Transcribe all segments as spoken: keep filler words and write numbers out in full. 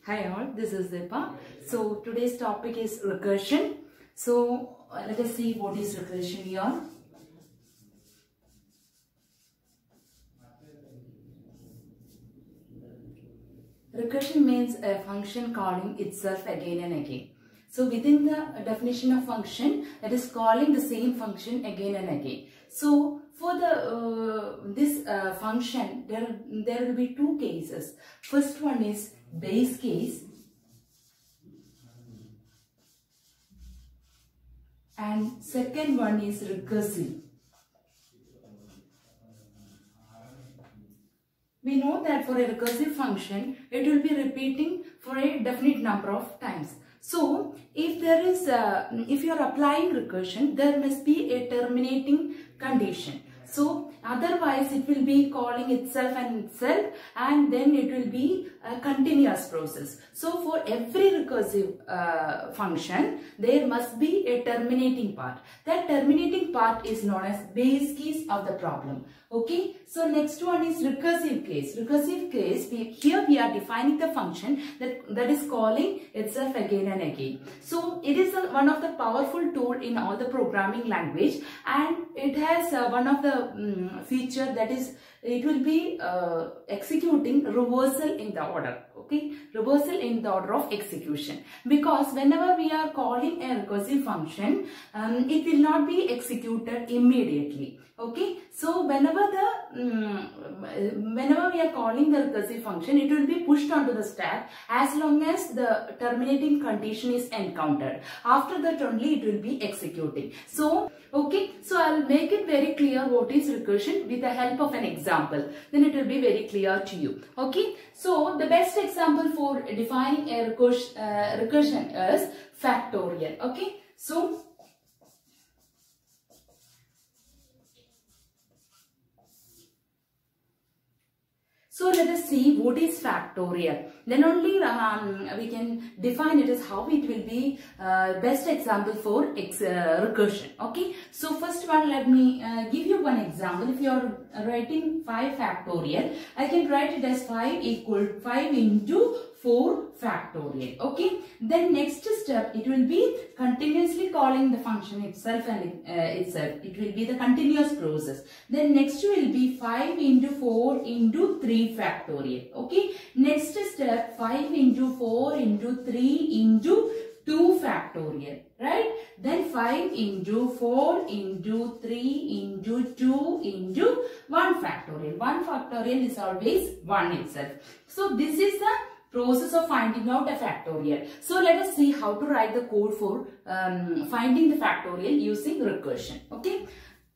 Hi all, this is Deepa. So today's topic is recursion. So uh, let us see what is recursion here. Recursion means a function calling itself again and again. So within the definition of function, that is calling the same function again and again. So for the uh, this uh, function, there there will be two cases. First one is base case, and second one is recursive. We know that for a recursive function, it will be repeating for a definite number of times. So, if there is, a, if you are applying recursion, there must be a terminating condition. So, otherwise it will be calling itself and itself, and then it will be a continuous process. So, for every recursive uh, function, there must be a terminating part. That terminating part is known as base case of the problem. Okay. So, next one is recursive case. Recursive case, we, here we are defining the function that, that is calling itself again and again. So, it is a, one of the powerful tool in all the programming language, and it has uh, one of the um, feature, that is it will be uh, executing reversal in the order. Okay, reversal in the order of execution, because whenever we are calling a recursive function, um, it will not be executed immediately. Okay, so whenever the um, whenever we are calling the recursive function, it will be pushed onto the stack as long as the terminating condition is encountered. After that only it will be executing. So okay, so I will make it very clear what is recursion with the help of an example. Then it will be very clear to you. Okay, so the best example for defining a recursion, uh, recursion is factorial. Okay, so So let us see what is factorial. Then only um, we can define it as how it will be uh, best example for ex uh, recursion. Okay. So first one, let me uh, give you one example. If you are writing five factorial, I can write it as five equal five into four factorial. Okay. Then next step, it will be continuously calling the function itself and uh, itself. It will be the continuous process. Then next will be five into four into three factorial. Okay. Next step, five into four into three into two factorial. Right. Then five into four into three into two into one factorial. one factorial is always one itself. So this is the process of finding out a factorial. So let us see how to write the code for um, finding the factorial using recursion. Okay.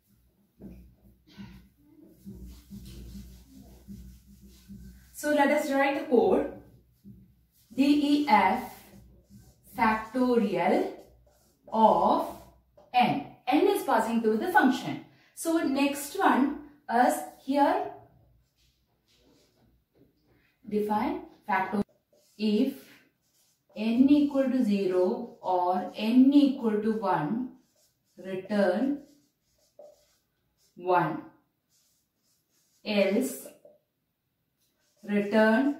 So let us write the code. Def factorial of n. N is passing through the function. So next one is here define factorial. If n equal to zero or n equal to one, return one. Else return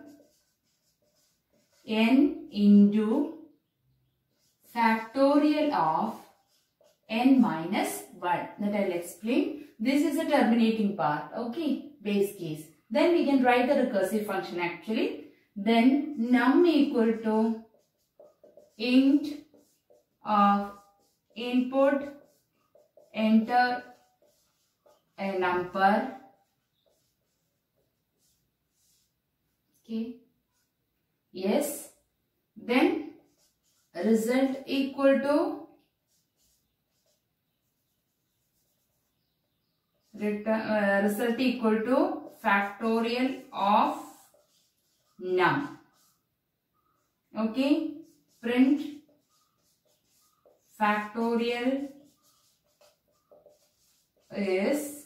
n into factorial of n minus one. That I will explain. This is the terminating part. Okay, base case. Then we can write the recursive function actually. Then num equal to int of input, enter a number. Okay. Yes. Then result equal to return, uh, result equal to factorial of num. Okay. Print factorial is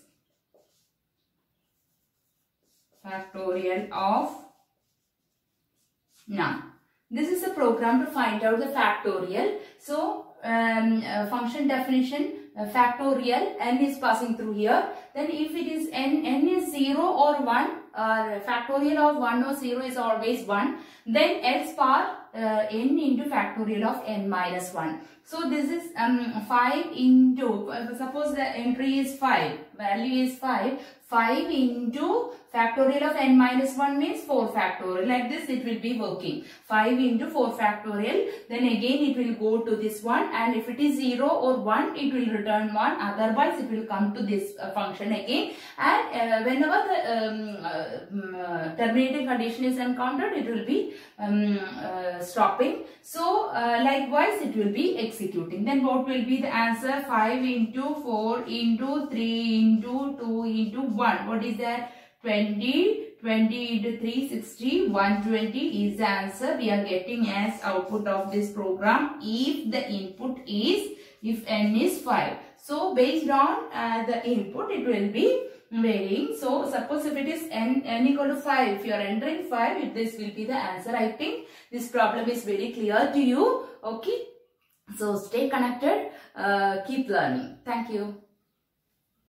factorial of num. This is a program to find out the factorial. So um, uh, function definition, uh, factorial, n is passing through here. Then if it is n, n is zero or one, or factorial of one or zero is always one, then else power uh, n into factorial of n minus one. So this is um, five into, uh, suppose the entry is five, value is five, five into factorial of n minus one means four factorial. Like this it will be working. five into four factorial, then again it will go to this one, and if it is zero or one it will return one, otherwise it will come to this uh, function again, and uh, whenever the um, uh, uh, terminating condition is encountered, it will be um, uh, stopping. So uh, likewise it will be executing. Then what will be the answer? five into four into three into two into one. What is that? twenty. twenty into three, sixty. one hundred twenty is the answer we are getting as output of this program if the input is, if n is five. So based on uh, the input it will be varying. So suppose if it is n, n equal to five, if you are entering five, this will be the answer. I think this problem is very clear to you. Okay. So stay connected, uh, keep learning. Thank you.